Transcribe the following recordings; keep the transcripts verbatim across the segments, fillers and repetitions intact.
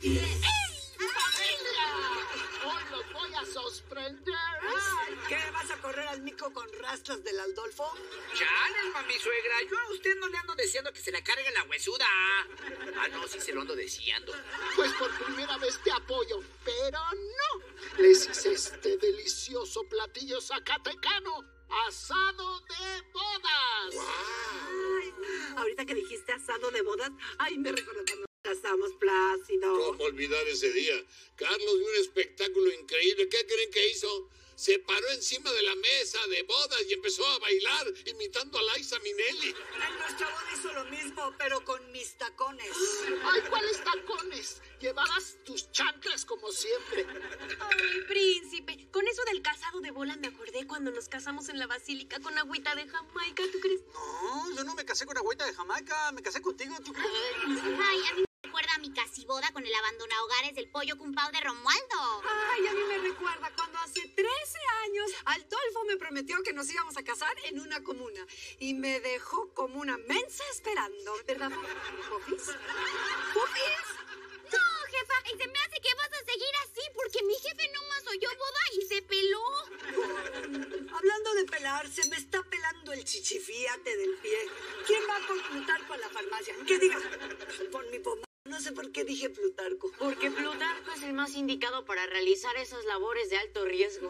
¡Hoy los voy a sorprender! Ay, ¿qué? ¿Vas a correr al mico con rastras del Aldolfo? Chale, mami suegra. Yo a usted no le ando deseando que se le cargue la huesuda. Ah, no, sí se lo ando deseando. Pues por primera vez te apoyo, pero no. Les hice este delicioso platillo zacatecano, asado de bodas. Ay, ahorita que dijiste asado de bodas, ay, me recordó cuando nos casamos, Plácido. ¿Cómo olvidar ese día? Carlos vio un espectáculo increíble. ¿Qué creen que hizo? Se paró encima de la mesa de bodas y empezó a bailar imitando a Liza Minnelli. En nuestra boda hizo lo mismo, pero con mis tacones. Ay, ¿cuáles tacones? Llevarás tus chanclas como siempre. Ay, príncipe, con eso del casado de bola me acordé cuando nos casamos en la basílica con agüita de Jamaica, ¿tú crees? No, yo no me casé con agüita de Jamaica, me casé contigo, ¿tú crees? Ay, a mí me recuerda a mi casiboda con el abandona hogares del pollo cumpao de Romualdo. Ay, a mí me recuerda cuando hace trece años Aldolfo me prometió que nos íbamos a casar en una comuna y me dejó como una mensa esperando, ¿verdad, Pufis? ¿Pufis? No, jefa, y se me hace que vas a seguir así porque mi jefe nomás oyó boda y se peló. Hablando de pelar, se me está pelando el chichifíate del pie. ¿Quién va por Plutarco a la farmacia? Que diga, por mi pomada. No sé por qué dije Plutarco. Porque Plutarco es el más indicado para realizar esas labores de alto riesgo.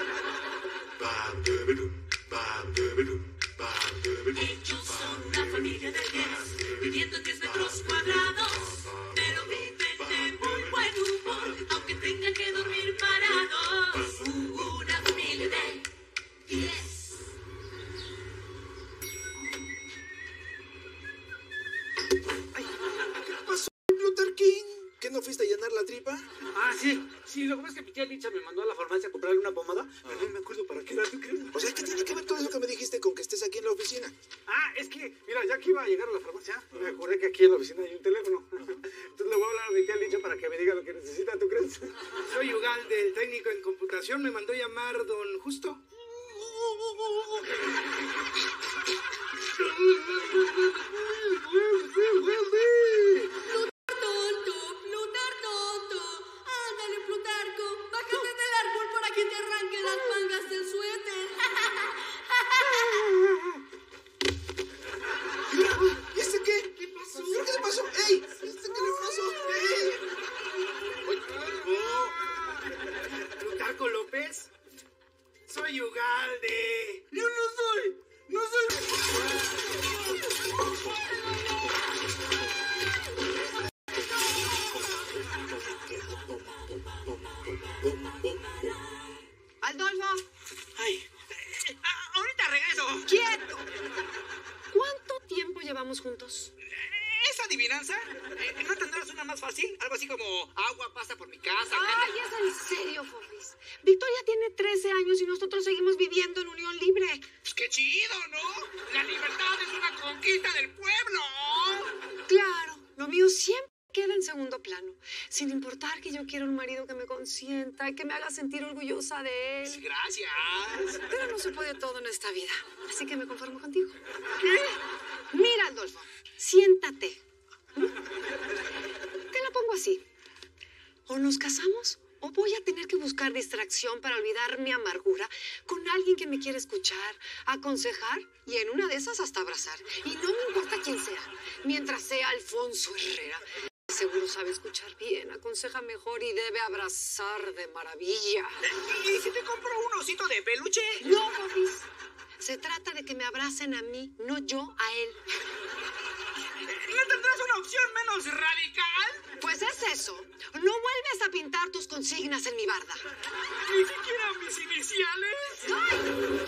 Ellos son una familia de diez, viviendo en diez metros cuadrados, pero viven de muy buen humor, aunque tengan que dormir parados. Una familia de diez. ¿Qué pasó, Plutarquín? ¿Qué no fuiste a llenar la tripa? Ah, sí. Sí, lo que pasa es que mi tía Licha me mandó a la farmacia a comprarle una pomada, pero no me acuerdo para qué era. ¿Tú crees? O sea, ¿qué tiene que ver todo eso que me dijiste con que estés aquí en la oficina? Ah, es que, mira, ya que iba a llegar a la farmacia, me acordé que aquí en la oficina hay un teléfono. Entonces le voy a hablar a mi tía Licha para que me diga lo que necesita, ¿tú crees? Soy Ugalde, el técnico en computación. Me mandó llamar don Justo. Ándale, Plutarco, bájate del árbol para que te arranque las mangas del suéter. ¿Y este qué? ¿Qué pasó? ¿Qué le pasó? ¡Ey! ¿Este qué le pasó? ¡Ey! ¿Plutarco López? Soy Ugalde. Yo no soy. No soy. Aldolfo, Ay, eh, ah, ahorita regreso. quieto. ¿Cuánto tiempo llevamos juntos? ¿Esa adivinanza? Eh, ¿No tendrás una más fácil? Algo así como agua pasa por mi casa. Ay, es en serio, Fofis. Victoria tiene trece años y nosotros seguimos viviendo en unión libre. Pues qué chido, ¿no? La libertad es una conquista del pueblo. Claro, lo mío siempre queda en segundo plano, sin importar que yo quiera un marido que me consienta y que me haga sentir orgullosa de él. Gracias. Pero no se puede todo en esta vida, así que me conformo contigo. ¿Qué? Mira, Adolfo, siéntate. Te la pongo así. O nos casamos o voy a tener que buscar distracción para olvidar mi amargura con alguien que me quiera escuchar, aconsejar y en una de esas hasta abrazar. Y no me importa quién sea, mientras sea Alfonso Herrera. Seguro sabe escuchar bien, aconseja mejor y debe abrazar de maravilla. ¿Y si te compro un osito de peluche? No, Fofis. Se trata de que me abracen a mí, no yo a él. ¿No tendrás una opción menos radical? Pues es eso. No vuelves a pintar tus consignas en mi barda. Ni siquiera mis iniciales.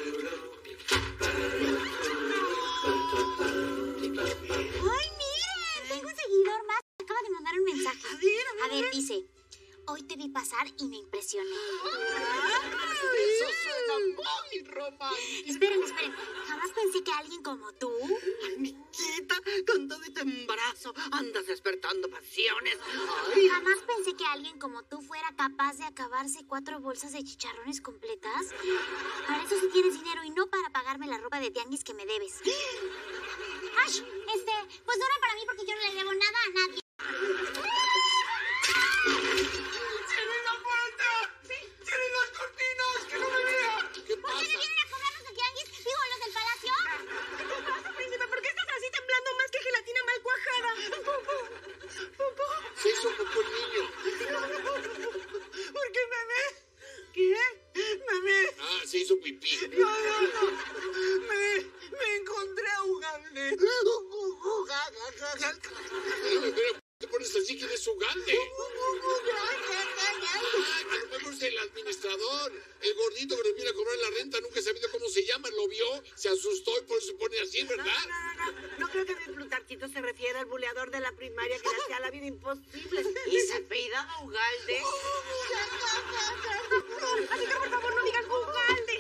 ¡Ay, miren! Tengo un seguidor más. Acaba de mandar un mensaje. A ver, a ver, A ver, dice: hoy te vi pasar y me impresioné. Eso suena muy romántico. Esperen, esperen. Jamás pensé que alguien como tú... Miquita, con todo este embarazo andas despertando pasiones. Ay, Jamás pensé que alguien como tú fuera capaz de acabarse cuatro bolsas de chicharrones completas. Para eso sí tienes dinero y no para pagarme la ropa de tianguis que me debes. Ash, este, pues no era para mí porque yo no le debo nada a nadie. es Ugalde. Ah, a lo mejor es el administrador, el gordito que nos viene a cobrar la renta, nunca he sabido cómo se llama, lo vio, se asustó y por eso se pone así, ¿verdad? No, no, no, no, no creo que mi Plutarquito se refiera al buleador de la primaria que le hacía la vida imposible. ¿Y se apellidaba Ugalde? Así que por favor no digas Ugalde.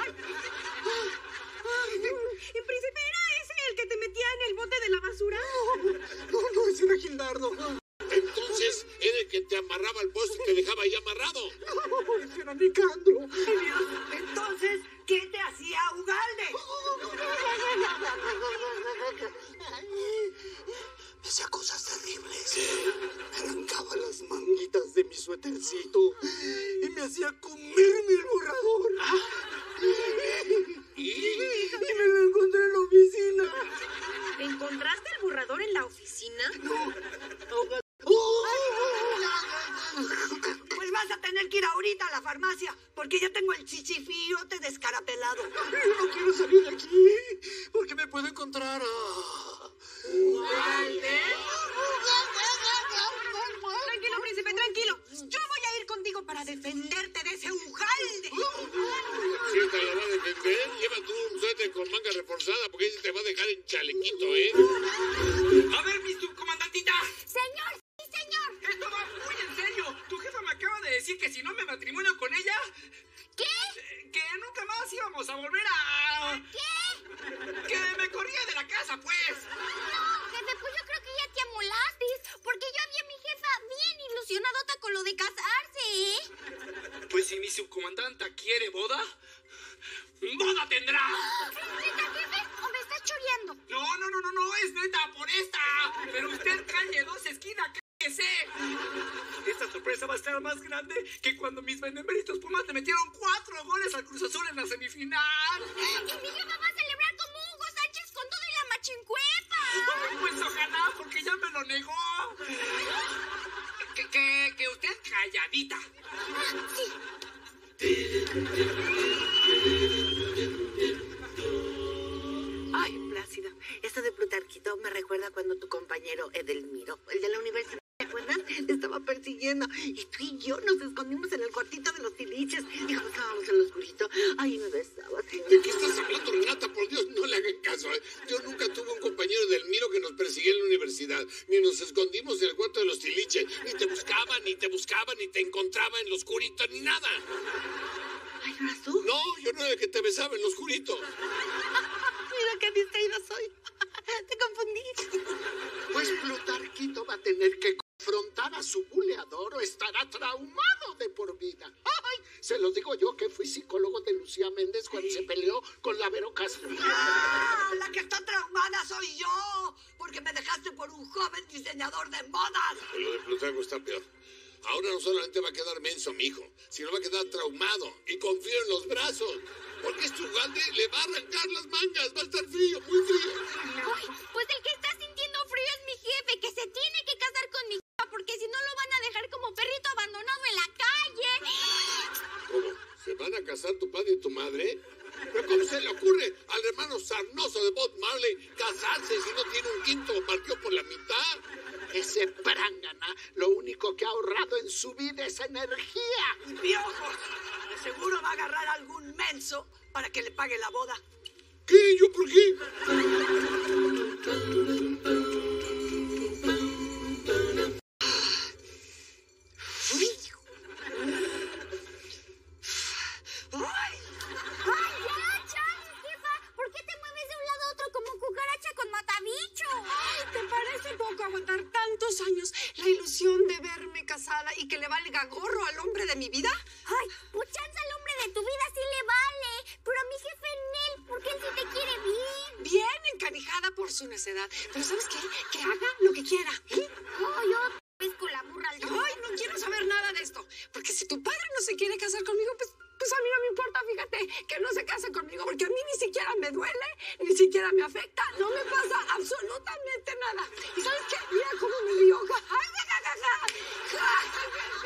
¿El príncipe era ese el que te metía en el bote de la basura? No, no, ese era Gildardo. Entonces, era el que te amarraba al poste y te dejaba ahí amarrado. No, ese era Nicandro. Entonces, ¿qué te hacía Ugalde? Me hacía cosas terribles. Me arrancaba las manguitas de mi suétercito y me hacía comerme el borrador. ¿Y? Y me lo encontré en la oficina. ¿Encontraste el borrador en la oficina? No. Pues vas a tener que ir ahorita a la farmacia, porque ya tengo el chichifíote descarapelado. Yo no quiero salir de aquí, porque me puedo encontrar a... ¿Ugalde? Tranquilo, príncipe, tranquilo. Yo voy a ir contigo para defenderte de ese Ugalde. Si esta la va a defender, lleva tú un suéter con manga reforzada, porque ese te va a dejar en chalequito, ¿eh? A ver, mi subcomandantita. Señor, sí, señor. Esto va muy en serio. Tu jefa me acaba de decir que si no me matrimonio con ella... ¿Qué? eh, Que nunca más íbamos a volver a... ¿Qué? Que me corría de la casa, pues. No, jefe, pues yo creo que ya te amolaste, porque yo vi a mi jefa bien ilusionadota con lo de casarse, ¿eh? Pues si mi subcomandanta quiere boda, ¡boda tendrá! ¿Neta, jefe? ¿O me estás choreando? No, no, no, no, no, es neta por esta. Pero usted calle dos esquinas, cállese. Esta sorpresa va a estar más grande que cuando mis beneméritos Pumas le metieron cuatro goles al Cruz Azul en la semifinal. Y mi jefa va a celebrar como Hugo Sánchez con todo y la machincuepa. Pues ojalá, porque ya me lo negó. Que, que, que usted calladita. Sí. Ay, Plácido, esto de Plutarquito me recuerda cuando tu compañero Edelmiro, el de la universidad, ¿te acuerdas? Te estaba persiguiendo y tú y yo nos escondimos en el cuartito de los tiliches y cuando estábamos en lo oscurito, ay, me besabas. ¿De qué estás hablando, Renata? Por Dios, no le hagan caso, ¿eh? Yo nunca tuve un compañero del Miro que nos persiguiera en la universidad, ni nos escondimos en el cuarto de los tiliches, ni te buscaba, ni te buscaba, ni te encontraba en lo oscurito, ni nada. Ay, ¿no eras tú? No, yo no era el que te besaba en lo oscurito. Mira qué distraída soy. Te confundí. Pues Plutarquito va a tener que confrontar a su buleador o estará traumado de por vida. ¡Ay! Se lo digo yo que fui psicólogo de Lucía Méndez cuando se peleó con la Vero Castro. ¡Ah! La que está traumada soy yo, porque me dejaste por un joven diseñador de modas. Lo de Plutarco está peor. Ahora no solamente va a quedar menso mi hijo, sino va a quedar traumado y con frío en los brazos. Porque este Ugalde le va a arrancar las mangas, va a estar frío, muy frío. Ay, pues el que está sintiendo frío es mi jefe, que se tiene que casar con mi jefa, porque si no lo van a dejar como perrito abandonado en la calle. ¿Cómo? ¿Se van a casar tu padre y tu madre? ¿Pero cómo se le ocurre al hermano sarnoso de Bob Marley casarse si no tiene un quinto partido por la mitad? Ese prángana lo único que ha ahorrado en su vida es energía. ¡Piojos! De seguro va a agarrar a algún menso para que le pague la boda. ¿Qué? ¿Yo por qué? ¡Ay, ya, Charlie, jefa! ¿Por qué te mueves de un lado a otro como cucaracha con matabicho? Ay, ¿te parece poco aguantar tantos años la ilusión de verme casada y que le valga gorro al hombre de mi vida? Ay, pues chance al hombre de tu vida sí le vale, pero a mi jefe Nel, porque él sí te quiere bien. Bien encanijada por su necedad. Pero ¿sabes qué? Que haga lo que quiera. ¿Eh? Ay, otra vez con la burra al Ay, no quiero saber nada de esto. Porque si tu padre no se quiere casar conmigo, pues, pues a mí no me importa, fíjate, que no se case conmigo. Porque a mí ni siquiera me duele, ni siquiera me afecta. No me pasa absolutamente nada. ¿Y sabes qué? Mira cómo me río. Ja, ja, ja, ja, ja, ja, ja, ja,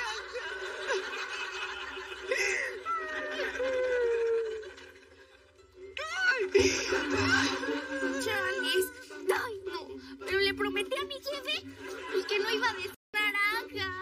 Charles, ay, no, pero le prometí a mi jefe pues, que no iba a decir naranja.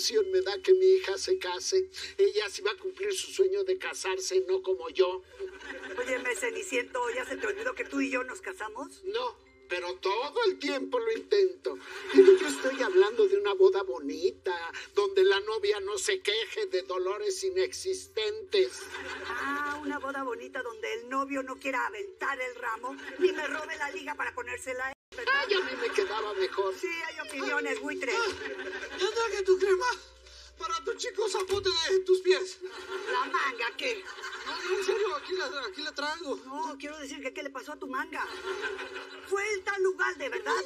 emoción me da que mi hija se case. Ella sí va a cumplir su sueño de casarse, no como yo. Óyeme, Ceniciento, ¿ya se te olvidó que tú y yo nos casamos? No, pero todo el tiempo lo intento. Pero yo estoy hablando de una boda bonita, donde la novia no se queje de dolores inexistentes. Ah, una boda bonita donde el novio no quiera aventar el ramo ni me robe la liga para ponérsela. Ay, a mí me quedaba mejor. Sí, hay opiniones, buitre. Ya traje tu crema para tu chico zapote de tus pies. ¿La manga qué? No, en serio, aquí la, aquí la traigo. No, quiero decir que ¿qué le pasó a tu manga? Fue el tal lugar, ¿de verdad?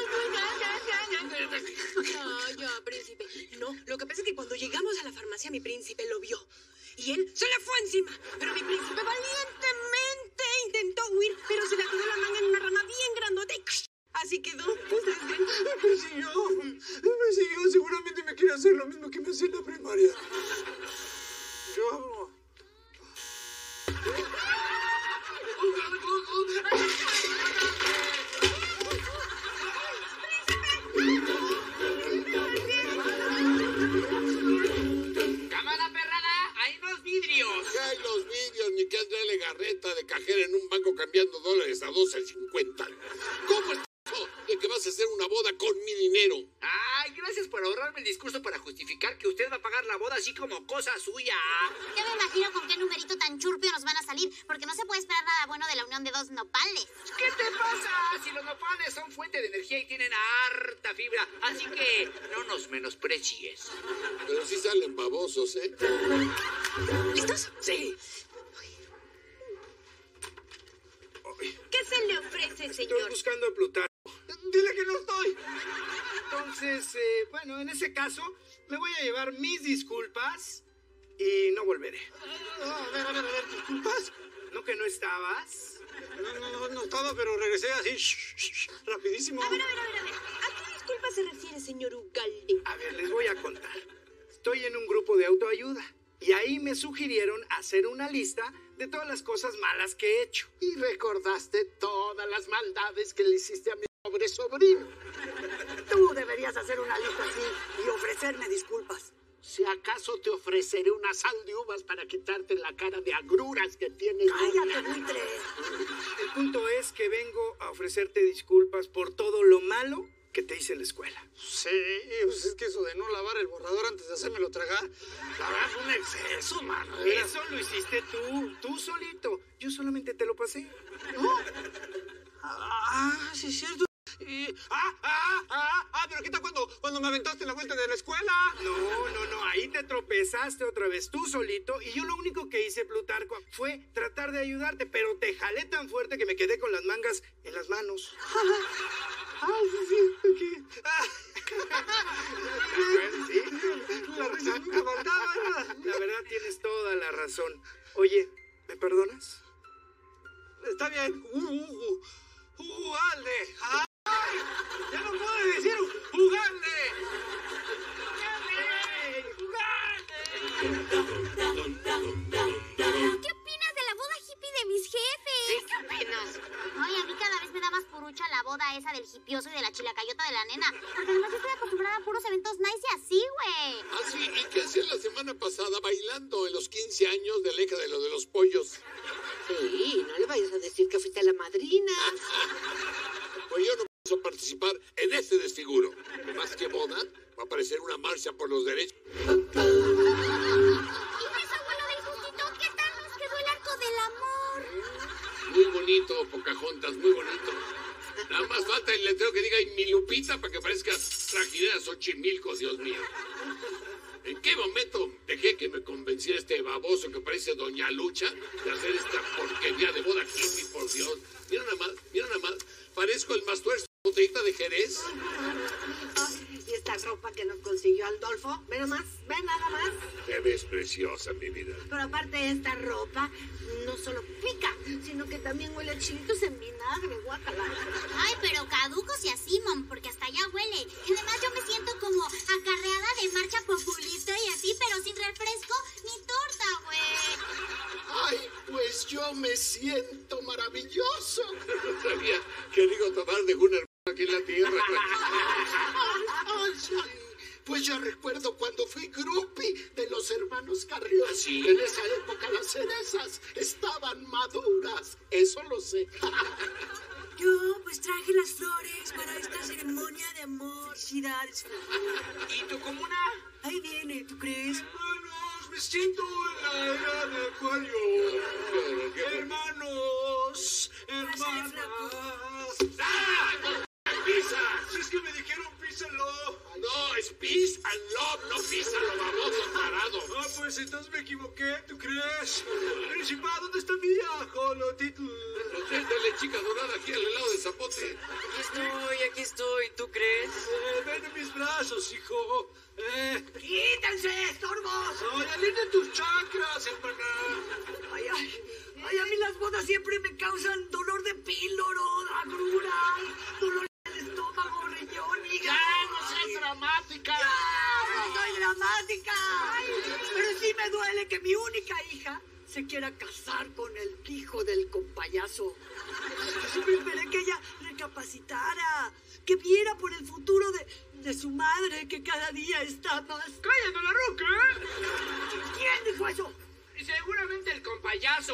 Ya, ya, príncipe. No, lo que pasa es que cuando llegamos a la farmacia, mi príncipe lo vio. Y él se le fue encima. Pero mi príncipe valientemente intentó huir, pero se le atoró la manga en una rama bien grandota y así quedó. ¿Ustedes ven? Me persiguió. Me siguió. Seguramente me quiere hacer lo mismo que me hacía en la primaria. Yo hablo. ¡Cámara perrada! ¡Hay unos vidrios! ¿Qué hay los vidrios? Ni que andarle garreta de cajera en un banco cambiando dólares a doce cincuenta. ¿Cómo es eso de que vas a hacer una boda con mi dinero? Ay, gracias por ahorrarme el discurso para justificar que usted va a pagar la boda así como cosa suya. Ya me imagino con qué numerito tan churpio nos van a salir, porque no se puede esperar nada bueno de la unión de dos nopales. ¿Qué te pasa? Si los nopales son fuente de energía y tienen harta fibra, así que no nos menosprecies. Pero sí salen babosos, ¿eh? ¿Listos? Sí. ¿Qué se le ofrece, Estoy señor? buscando a Plutarco. Dile que no estoy. Entonces, eh, bueno, en ese caso, me voy a llevar mis disculpas y no volveré. A ver, a ver, a ver, ¿disculpas? ¿No que no estabas? No, no, no, no estaba, pero regresé así, shh, shh, shh, rapidísimo. A ver, a ver, a ver, a ver. ¿A qué disculpa se refiere, señor Ugalde? A ver, les voy a contar. Estoy en un grupo de autoayuda y ahí me sugirieron hacer una lista de todas las cosas malas que he hecho. Y recordaste todas las maldades que le hiciste a mi pobre sobrino. Tú deberías hacer una lista así y ofrecerme disculpas. Si acaso te ofreceré una sal de uvas para quitarte la cara de agruras que tienes. Cállate, buitre. El punto es que vengo a ofrecerte disculpas por todo lo malo que te hice en la escuela. Sí, pues es que eso de no lavar el borrador antes de hacérmelo tragar, la verdad fue un exceso, mano. de veras. Eso lo hiciste tú, tú solito. Yo solamente te lo pasé. ¿No? Ah, sí es cierto. Y- ah, ah, ah, ah, pero ¿qué tal cuando, cuando me aventaste en la vuelta de la escuela? No, no, no, ahí te tropezaste otra vez tú solito y yo lo único que hice, Plutarco, fue tratar de ayudarte, pero te jalé tan fuerte que me quedé con las mangas en las manos. Ah, sí, sí, aquí. Ah. Sí, La risa nunca faltaba. la verdad tienes toda la razón. Oye, ¿me perdonas? Está bien. Uh, uh, uh, Ugalde. ¡Ay! ¡Ya no puedo decir Ugalde! ¿Qué opinas de la boda hippie de mis jefes? ¿Qué opinas? Ay, a mí cada vez me da más purucha la boda esa del hipioso y de la chilacayota de la nena. Porque además yo estoy acostumbrada a puros eventos nice y así, güey. Ah, sí, ¿y qué hacías la semana pasada bailando en los quince años de la hija de lo de los pollos? Sí, no le vayas a decir que fuiste la madrina. Pues yo no pienso participar en este desfiguro. Más que boda, va a aparecer una marcha por los derechos. ¿Y ves, abuelo del justito? ¿Qué tal nos quedó el arco del amor? Muy bonito, Pocahontas, muy bonito. Nada más falta el letrero que diga "Y mi Lupita" para que parezca Trajinera Xochimilco, Dios mío. ¿En qué momento dejé que me convenciera este baboso que parece Doña Lucha de hacer esta porquería de boda hippie, por Dios? Mira nada más, mira nada más. Parezco el más tuerzo botellita de Jerez. Y esta ropa que nos consiguió Adolfo, ve nada más, ve nada más. Te ves preciosa, mi vida. Pero aparte esta ropa no solo pica, sino que también huele a chilitos en vinagre, guácala. Ay, pero caducos y así, mom, porque hasta allá huele. Y además yo me siento como acarreada de marcha populista y así, pero sin refresco ni torta, güey. Ay, pues yo me siento maravilloso. No sabía que digo tomar de una hermana aquí en la tierra. Ay, ay, Pues yo recuerdo cuando fui groupie de los hermanos Carrión. ¿Sí? En esa época las cerezas estaban maduras. Eso lo sé. Yo, pues traje las flores para esta ceremonia de amor. Felicidades. ¿Y tu comuna? Ahí viene, ¿tú crees? Hermanos, me siento en la era de Acuario. Hermanos, hermanas. ¡Ah! ¡Pisa! Si es que me dijeron písalo. No, es peace and love, no písalo, baboso tarado. Ah, pues entonces me equivoqué, ¿tú crees? Principal, ¿dónde está mi ajolotitl? Dale, chica dorada, aquí al lado de Zapote. Aquí estoy, aquí estoy, ¿tú crees? Eh, ven en mis brazos, hijo. Eh. ¡Quítense, estorbos! Ay, alinea tus chakras, hermana. Ay, ay, ay, a mí las bodas siempre me causan dolor de píloro, agrura, dolor en el estómago, riñón, hígado. ¡Ya, no seas dramática! ¡Ya, no soy dramática! Pero sí me duele que mi única hija se quiera casar con el hijo del compayazo. Yo siempre esperé que ella recapacitara, que viera por el futuro de, de su madre, que cada día está más... ¡Cállate la roca! ¿Quién dijo eso? Seguramente el compayazo.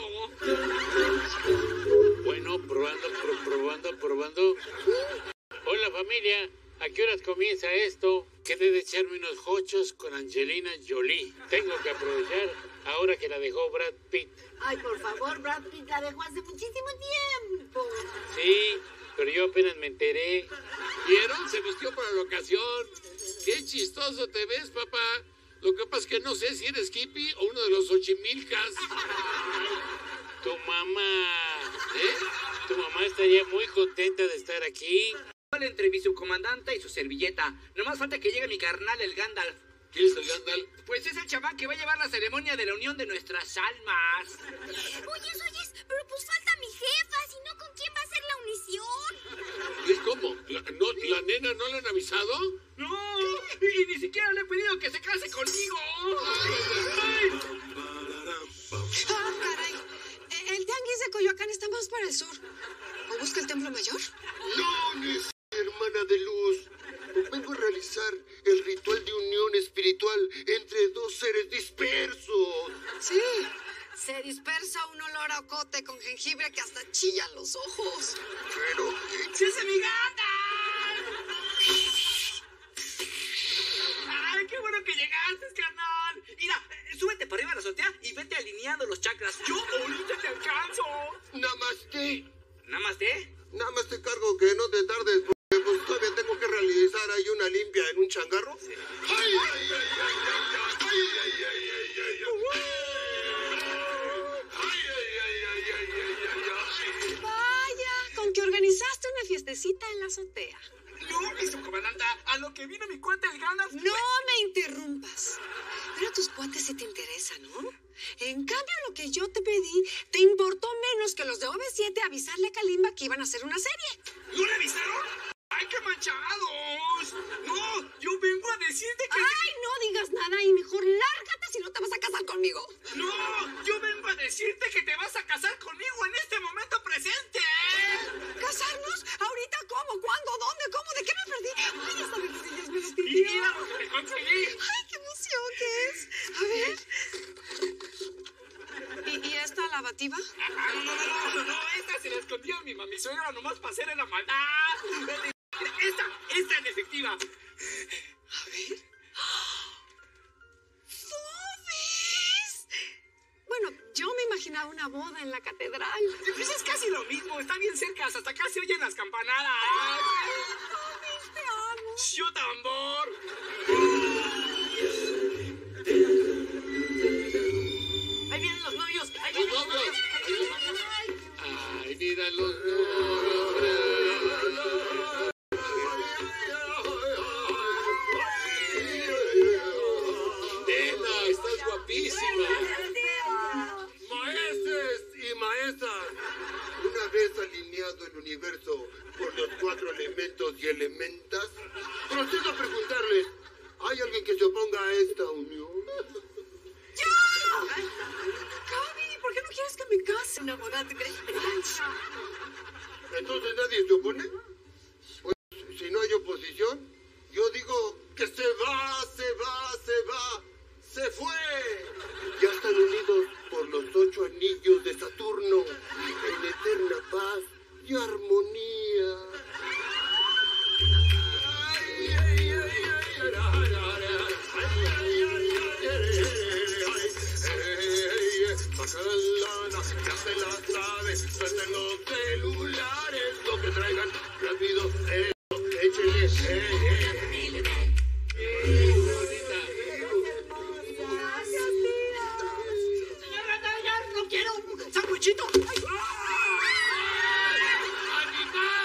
Bueno, probando, pro- probando, probando. Hola familia, ¿a qué horas comienza esto? Quedé de echarme unos jochos con Angelina Jolie. Tengo que aprovechar ahora que la dejó Brad Pitt. Ay, por favor, Brad Pitt la dejó hace muchísimo tiempo. Sí, pero yo apenas me enteré. ¿Vieron? Se vistió para la ocasión. Qué chistoso te ves, papá. Lo que pasa es que no sé si eres hippie o uno de los ochimilcas. Tu mamá, ¿eh? Tu mamá estaría muy contenta de estar aquí. Entre mi subcomandante y su servilleta. Nomás falta que llegue mi carnal, el Gandalf. ¿Quién es el Gandalf? Pues es el chamán que va a llevar la ceremonia de la unión de nuestras almas. Oyes, oyes, pero pues falta mi jefa, si no, ¿con quién va a ser la unición? ¿Es cómo? ¿La, no, ¿La nena no le han avisado? ¡No! Y ni siquiera le he pedido que se case conmigo. ¡Ay! Ah, caray. Eh, El tianguis de Coyoacán está más para el sur. ¿O busca el templo mayor? ¡Lunes, hermana de luz! Vengo a realizar el ritual de unión espiritual entre dos seres dispersos. Sí. Se dispersa un olor a ocote con jengibre que hasta chillan los ojos. Pero... ¡Sí es mi gata! ¡Ay, qué bueno que llegaste, carnal! Mira, eh, súbete para arriba a la azotea y vete alineando los chakras. Yo ahorita te alcanzo. Namaste. ¿Namaste? Nada más te cargo que no te tardes, porque pues todavía tengo que realizar ahí una limpia en un changarro. ¡Ay, ay, ay, ay, ay, ay, ay, ay, ay, ay, ay! ¡Ay, ay, ay, ay, ay, ay, ay! Vaya, con que organizaste una fiestecita en la azotea. No, mi subcomandanta, a lo que vino mi cuate el Gandalf. No me interrumpas. Pero a tus cuates sí te interesa, ¿no? En cambio, lo que yo te pedí, te importó menos que los de O V siete avisarle a Kalimba que iban a hacer una serie. ¿No le avisaron? ¡Ay, qué manchados! No, yo vengo a decirte que... ¡Ay, no digas nada y mejor lárgate si no te vas a casar conmigo! No, yo vengo a decirte que te vas a casar conmigo en este momento presente. ¿Casarnos? ¿Ahorita cómo? ¿Cuándo? ¿Dónde? ¿Cómo? ¿De qué me perdí? ¡Ay, hasta mis rodillas me las Y pidió! mira lo que te conseguí. ¡Ay, qué emoción que es! A ver... ¿Y, y esta lavativa? Ah, no, no, no, no, no, esta se la escondió mi mami suegra nomás para hacerle la maldad. Esta, esta es efectiva. A ver... ¡Fobis! Bueno, yo me imaginaba una boda en la catedral. Pues es casi lo mismo, está bien cerca, hasta acá se oyen las campanadas. ¡Fobis, te amo! ¡Yo tambor! Ahí vienen los novios, ahí ¡Los vienen los novios! novios. ¡Ay, mira los novios! Nena, estás guapísima. Maestres y maestras, una vez alineado el universo por los cuatro elementos y elementas, procedo a preguntarles, ¿hay alguien que se oponga a esta unión? ¡Ya! Gaby, ¿por qué no quieres que me case? Una boda, ¿te crees? ¿Entonces nadie se opone? Pues, si no hay oposición, yo digo que se va a ocho anillos de Saturno en eterna paz y armonía. Ya se la sabe, suelten los celulares, lo que traigan rápido, eh, échele, eh, eh. Gracias, tía. Señora, no, ya no quiero un sandwichito. ¡Animal!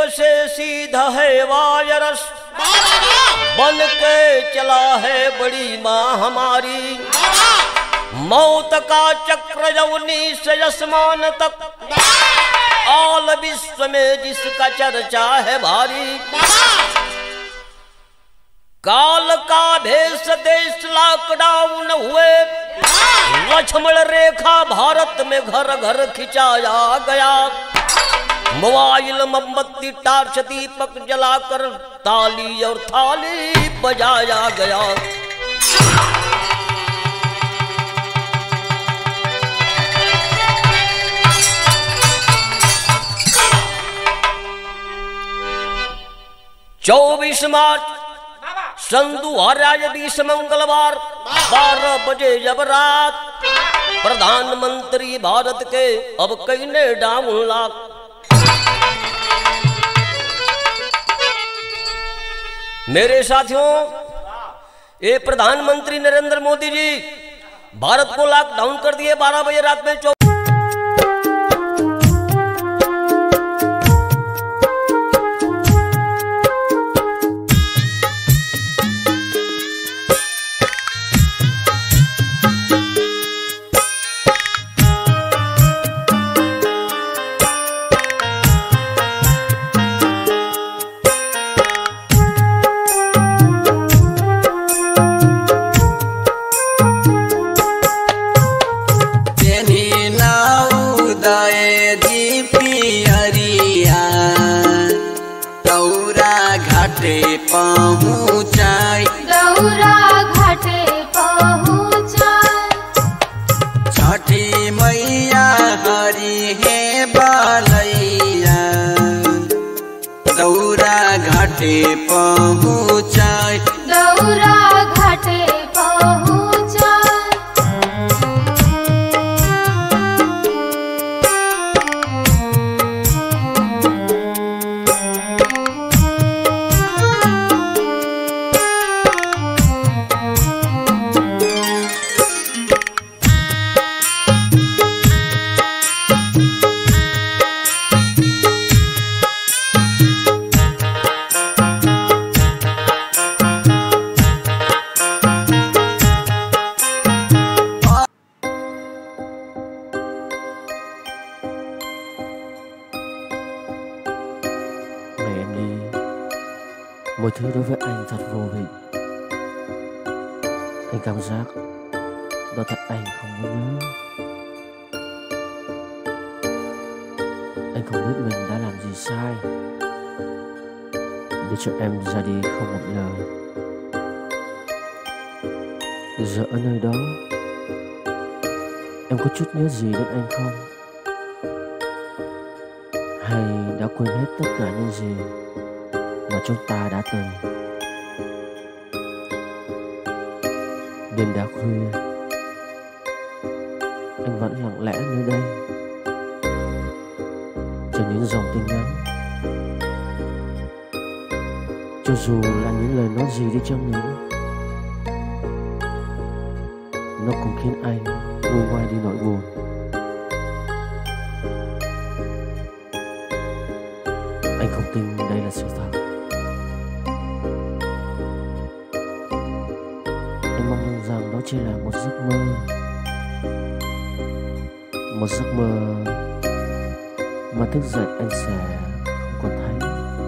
से सीधा है वायरस, बन के चला है बड़ी महामारी। मौत का चक्र यौनी से आसमान तक, ऑल विश्व में जिसका चर्चा है भारी। काल का भेष देश लॉकडाउन हुए, लक्ष्मण रेखा भारत में घर घर खिंचाया गया। मोबाइल मोमबत्ती टार्च दीपक जलाकर ताली और थाली बजाया गया। चौबीस मार्च सन दो हजार बीस मंगलवार बारह बजे जब रात, प्रधानमंत्री भारत के अब कई ने डाउन लाख। मेरे साथियों, ये प्रधानमंत्री नरेंद्र मोदी जी भारत को लॉकडाउन कर दिए बारह बजे रात में। पहुँचाई दौरा घाटे पहुँचाई, छठी मैया हरी है बालैया, दौरा घाटे पहुँचाई दौरा घाटे Mọi thứ đối với anh thật vô vị. Anh cảm giác đó thật anh không có nhớ. Anh không biết mình đã làm gì sai để cho em ra đi không một lời. Giờ ở nơi đó, em có chút nhớ gì đến anh không? Hay đã quên hết tất cả những gì mà chúng ta đã từng? Đêm đã khuya, anh vẫn lặng lẽ nơi đây, chờ những dòng tin nhắn. Cho dù là những lời nói gì đi chăng nữa, nó cũng khiến anh nguôi ngoai đi nỗi buồn. Anh không tin đây là sự thật. Anh mong rằng đó chỉ là một giấc mơ, một giấc mơ mà thức dậy anh sẽ không còn thấy.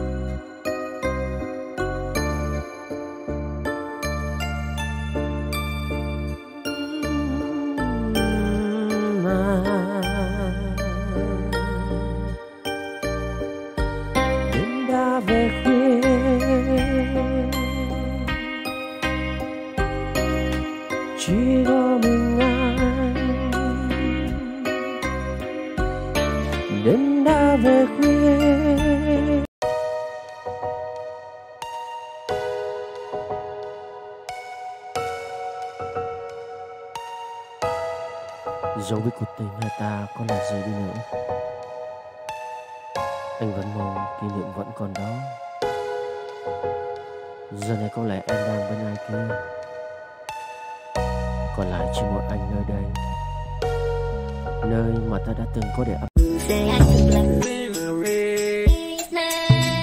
Chỉ có mình anh đêm đã về khuya. Dẫu biết cuộc tình hai ta có là gì đi nữa, anh vẫn mong kỷ niệm vẫn còn đó. Giờ này có lẽ em đang bên ai kia, còn lại chỉ một anh nơi đây, nơi mà ta đã từng có để ấp.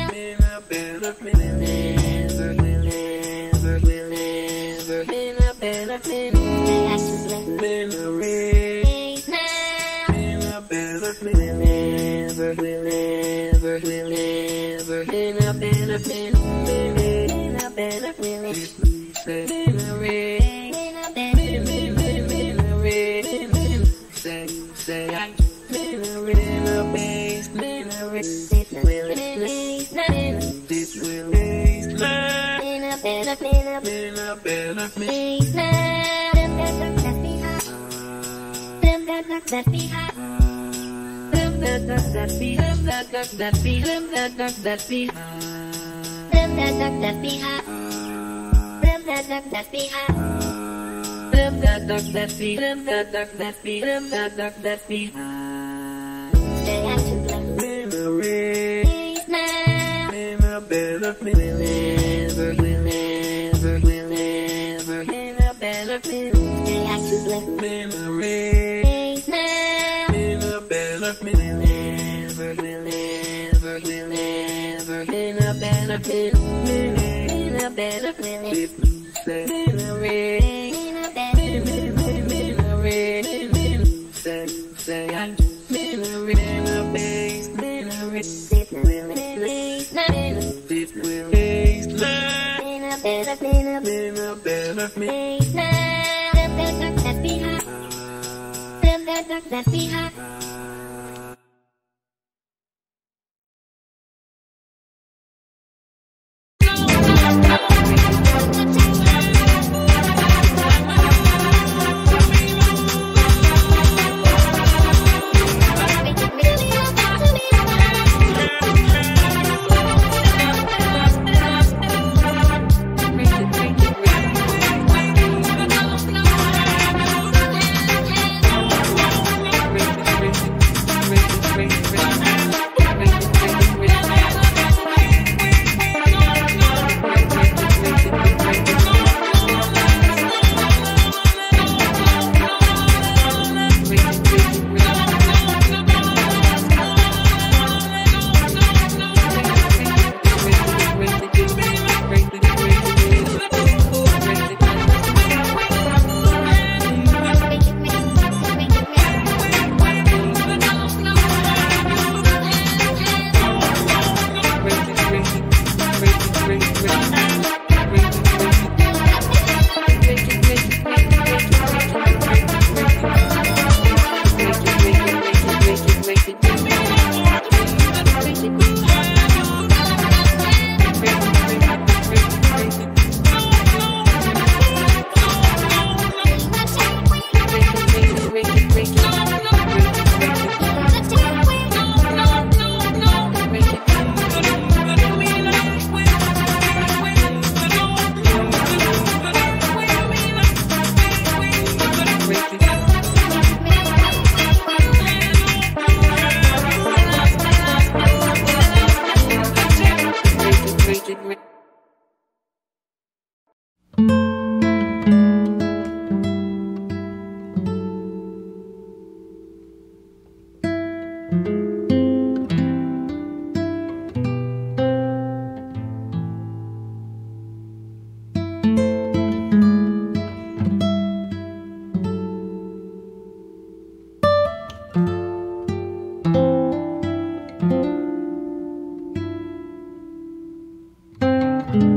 Thank you.